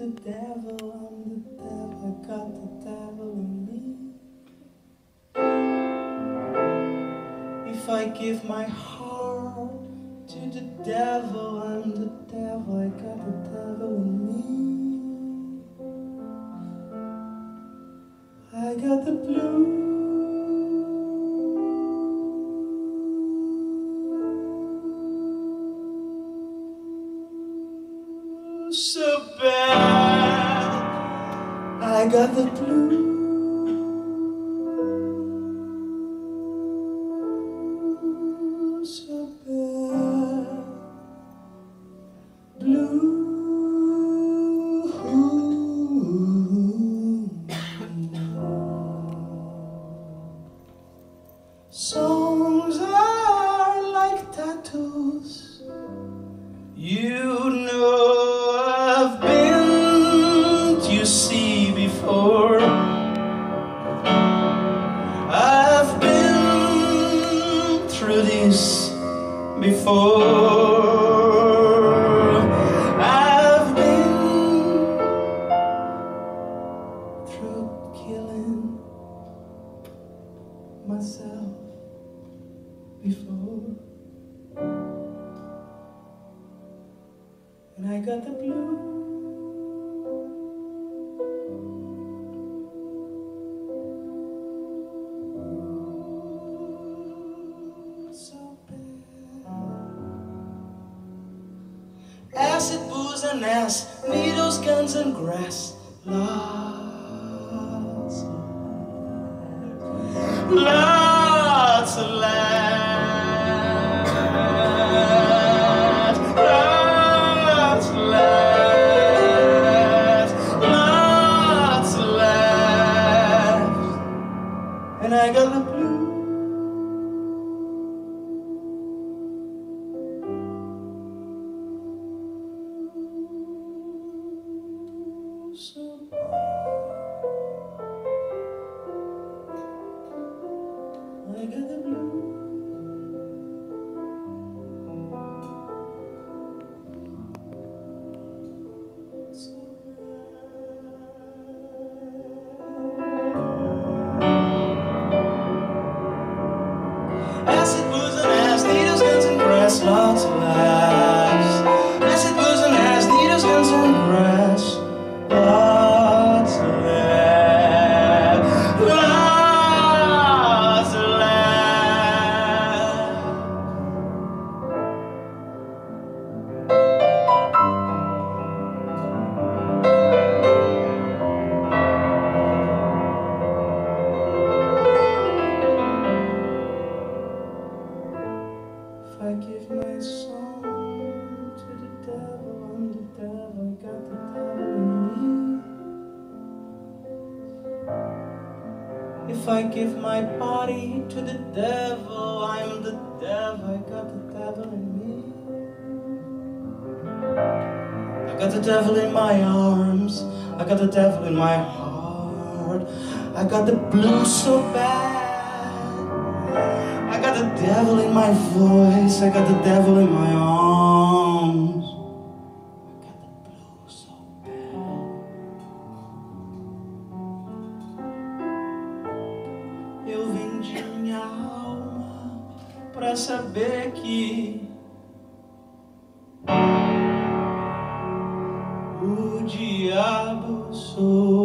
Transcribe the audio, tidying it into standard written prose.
devil, I'm the devil, I got the devil in me. If I give my heart to the devil, I'm the devil, I got the devil in me. I got the blues so bad. I got the blues so bad. Blue. Songs are like tattoos. You know I've been to sea before. I've been through this before. I've been through killing myself before. And I got the blues so bad. Acid, booze and ass, needles, guns and grass. Lots of laughs, lots of laughs, and I got the blues so I got the blues. Acid, booze and ass, needles, guns and grass, lots of laughs. Acid, booze and ass, needles, guns and grass, lots of laughs, lots of laughs. If I give my song to the devil, I'm the devil, I got the devil in me. If I give my body to the devil, I'm the devil, I got the devil in me. I got the devil in my arms, I got the devil in my heart. I got the blues so bad. I got the devil in my voice, I got the devil in my arms. I got the blues so bad. Eu vendi minha alma pra saber que o diabo sou